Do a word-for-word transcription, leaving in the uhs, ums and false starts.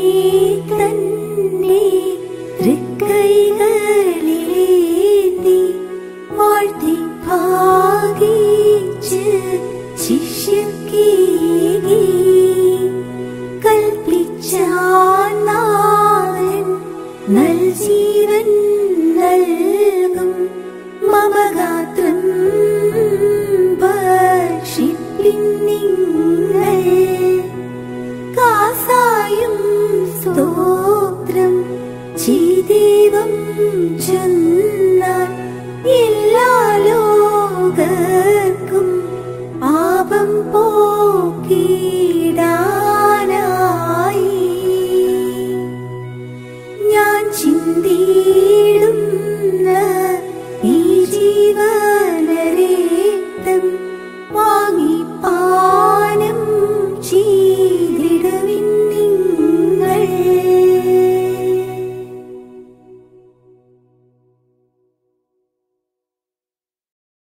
തന്നെ തൃക്കൈകളിലേന്തി വാഴ്ത്തി ഭാഗിച്ച് ശിഷ്യർക്കേകി കൽപ്പിച്ചാനാഥൻ നൽജീവൻ നൽകും മമഗാത്രം ഭക്ഷിപ്പിൻ നിങ്ങൾ കാസായും സ്തോത്രം ചെയ്ദേവം ചൊന്ന